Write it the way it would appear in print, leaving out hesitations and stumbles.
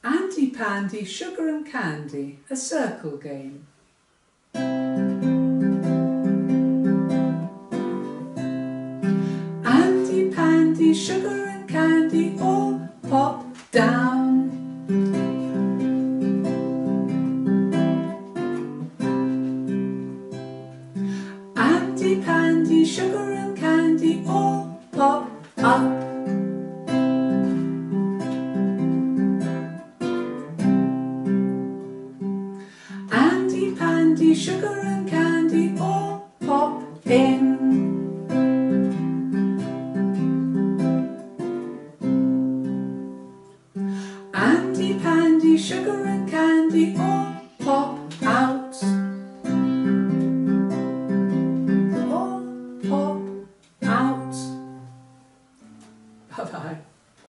Andy, Pandy, sugar and candy, a circle game. Andy, Pandy, sugar and candy all pop down. Andy, Pandy, sugar and candy all pop up. Andy, Pandy, sugar and candy all pop in. Andy, Pandy, sugar and candy all